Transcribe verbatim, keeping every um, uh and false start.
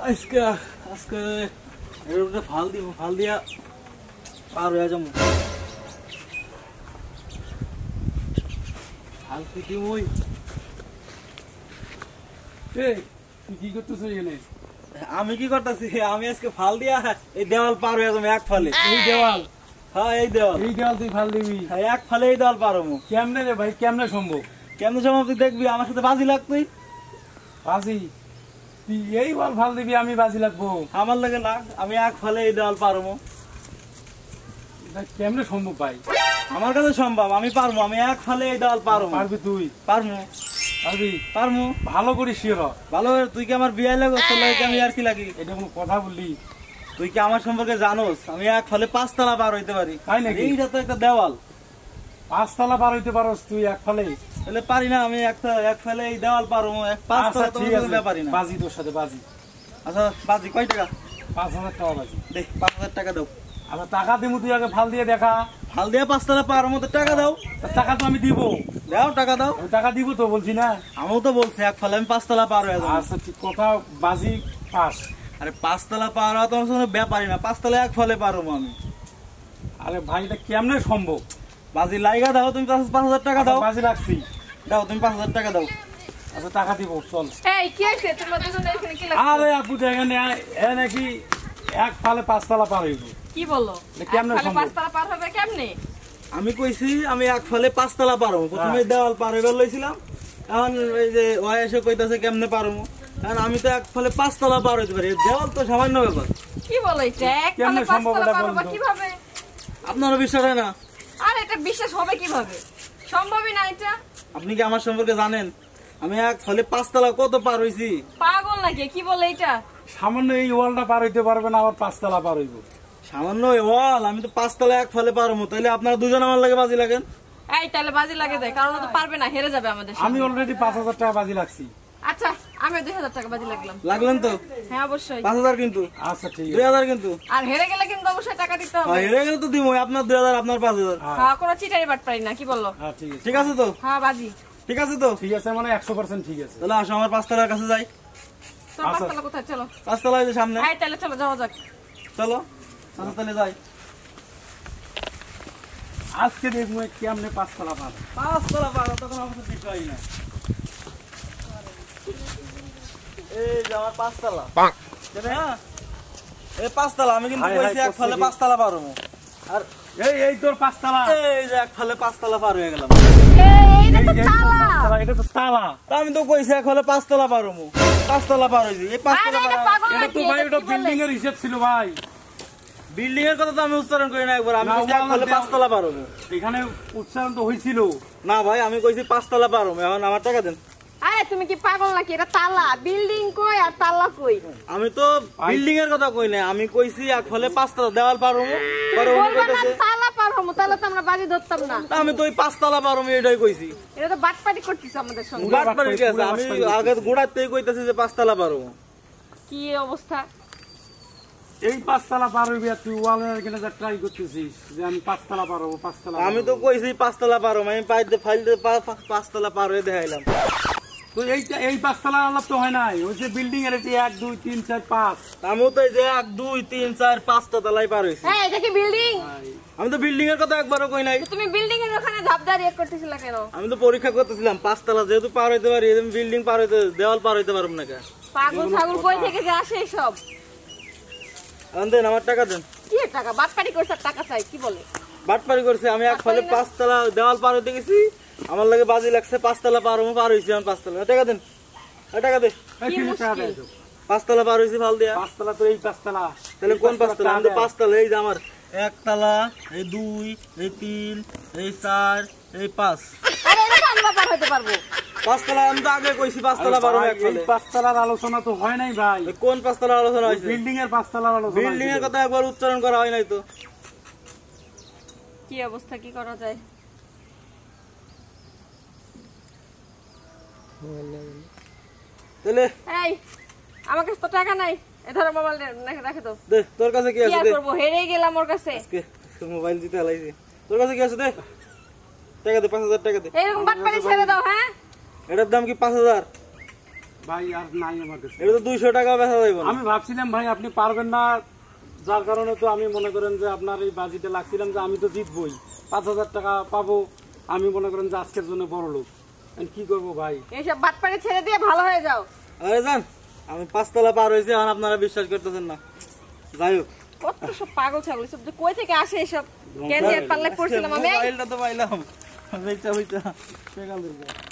আজকে আজকে এর উপরে ফাল দিব, ফাল দিয়া পার হয়ে যাবো। ফাল পিটি মই কি করতেছ এখানে? আমি কি করতেছি? আমি আজকে ফাল দিয়া এই দেওয়াল পার হয়ে যাবো এক ফালে। এই দেওয়াল? হ্যাঁ এই দেওয়াল। এই দেওয়াল তুই ফাল দিবি? হ্যাঁ এক ফালে এই দেওয়াল পার হবো। কেমনে রে ভাই, কেমনে সম্ভব? কেমনে সম্ভব? তুই দেখবি, আমার সাথে বাজি লাগ। তুই বাজি? তুই এই বল ফাল দিবি, আমি বাজি লাগবো? আমার লাগে না, আমি এক ফালে এই দেওয়াল পার হবো। কেমনে সম্ভব ভাই? আমার কাছে সম্ভব, আমি পারবো। আমি এক ফালে এই দেওয়াল পার হবো। পারবি তুই? পারবো পারবি? পারবো। ভালো করিস শিওর? ভালো। তুই কি আমার বিয়ে লাগো? তোর লাগে আমি আর কি লাগি? এটা কোনো কথা বললি? তুই কি আমার সম্পর্কে জানোস? আমি এক ফলে পাঁচতলা পার হইতে পারি। তাই নাকি? এইটা তো একটা দেওয়াল। পাঁচতলা পার হইতে পারস তুই এক ফলে? তাহলে পারি না? আমি একটা এক ফলে এই দেওয়াল পার হবো। এক পাঁচতলা তো ব্যাপারি না। বাজি তোর সাথে বাজি। আচ্ছা বাজি কয় টাকা? পাঁচ হাজার টাকা বাজি। দেখ পাঁচ হাজার টাকা দাও। আচ্ছা টাকা দিবো, তুই আগে ফাল দিয়ে দেখা। ফাল দিয়ে পাঁচতলা পার মতো টাকা দাও। টাকা তো আমি দিব। দাও টাকা দাও। আমি টাকা দিব তো, বলছি না? আমিও তো বলছি এক ফলে আমি পাঁচতলা পার হয়ে যাবো। আচ্ছা ঠিক কথা, বাজি পাস। আরে পাঁচতলা পার হওয়া তোমার সঙ্গে ব্যাপারি না। পাঁচতলা এক ফলে পার হবো আমি। আরে ভাই এটা কেমনে সম্ভব? বাজি লাইগা দাও। তুমি পাঁচ পাঁচ হাজার টাকা দাও। বাজি রাখছি। দাও তুমি পাঁচ হাজার টাকা দাও। আচ্ছা টাকা দিব, চল। এই কি আছে তোমার দুজনে এখানে কি লাগছে? আরে আপু দেখেন এ নাকি এক ফালে পাঁচতলা পার হইব। কি বলো? কেমনে সম্ভব? পাঁচতলা পার হবে কেমনে? আমি কইছি আমি এক ফলে পাঁচতলা পার হবো। প্রথমে দেওয়াল পার হইবার লইছিলাম, এখন এই যে ওয়াই এসে কইতাছে কেমনে পার হবো। কারণ আমি তো এক ফলে পাঁচতলা পার হইতে পারি। দেওয়াল তো সামান্য ব্যাপার। কি বলো এটা? এক কেমনে ফালে সম্ভব পাঁচতলা এটা পার বলুন হবে তো? কিভাবে? আপনারও বিশ্বাস হয় না? আর এটা বিশ্বাস হবে কিভাবে? সম্ভবই না এটা। আপনি কি আমার সম্পর্কে জানেন? আমি এক ফলে পাঁচতলা কত পার হইছি? পাগল নাকি? কি বলে এটা? সামান্য এই ওয়ালটা পার হইতে পারবে না, আবার পাঁচতলা পার হইব? সামান্য ওয়াল? আমি তো পাঁচতলা এক ফলে পার হবো। তাইলে আপনারা দুজন আমার লাগে বাজি লাগেন। এই তাহলে বাজি লাগে দেয়, কারণ ও তো পারবে না, হেরে যাবে আমাদের সামনে। আমি অলরেডি পাঁচ হাজার টাকা বাজি লাগছি। আচ্ছা আমি দুই হাজার টাকা বাজি লাগলাম। লাগলেন তো? হ্যাঁ অবশ্যই। পাঁচ হাজার কিন্তু। আচ্ছা ঠিক দুই আছে। হাজার কিন্তু। আর হেরে গেলে কিন্তু অবশ্যই টাকা দিতে হবে। হ্যাঁ, হেরে গেলে তো দিব। আপনার দুই হাজার, আপনার পাঁচ হাজার। হ্যাঁ কোনো চিটারি বাট পারি না, কি বললো? হ্যাঁ ঠিক আছে। ঠিক আছে তো? হ্যাঁ বাজি ঠিক আছে তো? ঠিক আছে মানে একশো পার্সেন্ট ঠিক আছে। তাহলে আসো আমার পাঁচতলার কাছে যাই। তোর আচ্ছা। পাঁচতলা কোথায়? চলো পাঁচতলা এই যে সামনে। এই তাহলে চলো যাওয়া যাক। চলো আচ্ছা তাহলে যাই। আজকে দেখবো কেমনে পাঁচতলা পার। পাঁচতলা পার তখন আমার তো বিষয় না। এই যে আমার পাঁচতলা। হ্যাঁ এই পাঁচতলা। আমি কিন্তু হায় কইছি হায়, এক ফলে করছে কি? পাঁচতলা পার হবো। আর এই এই তোর পাঁচতলা। এই যে এক ফলে পাঁচতলা পার হয়ে গেলাম। এই এটা এই তো এই তোর তালা। পাঁচতলা, এটা তো তালা। তা আমি তো কইছি এক ফলে পাঁচতলা পার হবো। পাঁচতলা পার হয়েছি। এই আরে পাঁচতলা এটা পার পাগল এটা নাকি? তো ভাই এটা ওটা কি বলে? বিল্ডিং এর হিসেব ছিল ভাই। বিল্ডিং এর কথা তো আমি উচ্চারণ করি না একবার। আমি না, কইছি এক ওয়াল ফলে দেওয়া- পাঁচতলা পার হবো। এখানে উচ্চারণ তো হয়েছিল। না ভাই আমি কইছি পাঁচতলা পার হবো। এখন আমার টাকা দেন। আরে তুমি কি পাগল নাকি? এটা তালা। বিল্ডিং কই আর তালা কই? আমি তো বিল্ডিং এর কথা কই না। আমি কইছি এক ফলে পাঁচতলা দেওয়াল পার হবো। পরে উনি বলবা না কইতাছে তালা পার হবো, তাহলে তো আমরা বাজি ধরতাম না। তা আমি তো ওই পাঁচতলা পার হবো এটাই কইছি। এটা তো বাটপাটি করতেছ আমাদের সঙ্গে। বাট পারি কি আছে? আমি আগে গোড়াতেই কইতাছি যে পাঁচতলা পার হবো। কি অবস্থা? এই পাঁচতলা পার হইবি আর তুই ওয়ালের এখানে যা ট্রাই করতেছিস যে আমি পাঁচতলা পার হবো, পাঁচতলা পার আমি তো হবো। কইছি পাঁচতলা পার হবো। আমি পাইতে ফাইলতে পাঁচতলা পার হয়ে দেখাইলাম। তো এইটা এই পাঁচতলা আলাপ তো হয় নাই, ওই যে বিল্ডিং এর এটি এক দুই তিন চার পাঁচ। আমিও তো এই যে এক দুই তিন চার পাঁচটা তলায় পার হয়েছি। হ্যাঁ এটা কি বিল্ডিং? আমি তো বিল্ডিং এর কথা একবারও কই নাই। তুমি বিল্ডিং এর ওখানে ধাপ দাঁড়িয়ে করতেছিলা কেন? আমি তো পরীক্ষা করতেছিলাম পাঁচতলা যেহেতু পার হইতে পারি, বিল্ডিং পার হইতে দেওয়াল পার হইতে পারবো না। পাগল ছাগল কই থেকে যে আসে সব? এখন দেন আমার টাকা দেন। কি টাকা? বাটপাটি করছ টাকা চাই, কি বলে? বাটপারি করছে। আমি এক ফলে পাঁচতলা দেওয়াল পার হইতে গেছি, আমার লাগে বাজি লাগছে পাঁচতলা পার হবো। পার হয়েছি আমি পাঁচতলা। টাকা দেন। টাকা দে। এই কি তিন টাকা মুশকিল? দেয় তো। পাঁচতলা পার হয়েছি ফাল দিয়া। পাঁচতলা তো এই পাঁচতলা। তাহলে কোন পাঁচতলা? আমি তো টাকা দেয়। পাঁচতলা। এই যে আমার একতলা, এই দুই, এই তিন, এই চার, এই পাঁচ। আরে এটা তো আমরা পার হতে পারবো। পাঁচতলা আমি তো আগে কইছি পাঁচতলা পার হবো এক এই ফলে। পাঁচতলার আলোচনা তো হয় নাই ভাই। কোন পাঁচতলা আলোচনা হয়েছে? বিল্ডিং এর পাঁচতলার আলোচনা। বিল্ডিং এর কথা একবার উচ্চারণ করা হয় নাই তো। কি অবস্থা, কি করা যায়? তাহলে এই আমার কাছে তো টাকা নাই। এ ধরো মোবাইল রাখে তো। দে, তোর কাছে কি কি আছে আর দে। করবো, হেরে গেলাম ওর কাছে। আজকে তোর মোবাইল দিতে হালাইছি। তোর কাছে কি আছে দে। টাকা দে, পাঁচ হাজার টাকা দে। এইরকম বাটপাটি ছেড়ে দাও। হ্যাঁ এটার দাম কি পাঁচ হাজার? ভাই আর নাই আমার কাছে। এটা তো দুইশো টাকা বেচা যাইব না। আমি ভাবছিলাম ভাই আপনি পারবেন না, যার কারণে তো আমি মনে করেন যে আপনার এই বাজিতে লাগছিলাম যে আমি তো জিতবই, পাঁচ হাজার টাকা পাবো, আমি মনে করেন যে আজকের জন্য বড় লোক। এখন কি করবো ভাই? এইসব বাটপাড়ি ছেড়ে দিয়ে ভালো হয়ে যাও। আরে যান, আমি পাঁচতলা পার হয়েছি, এখন আপনারা বিশ্বাস করতেছেন না। যাই হোক, কত সব পাগল ছাগল সব যে কই থেকে আসে এসব? কেন এর পাল্লায় পড়ছিলাম আমি? মোবাইলটা তো পাইলাম, বেচা বেচা টাকা লইয়া।